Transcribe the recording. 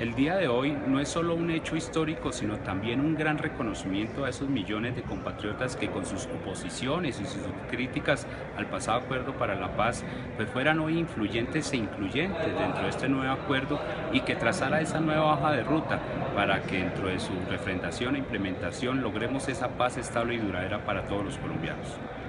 El día de hoy no es solo un hecho histórico, sino también un gran reconocimiento a esos millones de compatriotas que con sus oposiciones y sus críticas al pasado acuerdo para la paz, pues fueran hoy influyentes e incluyentes dentro de este nuevo acuerdo y que trazara esa nueva hoja de ruta para que dentro de su refrendación e implementación logremos esa paz estable y duradera para todos los colombianos.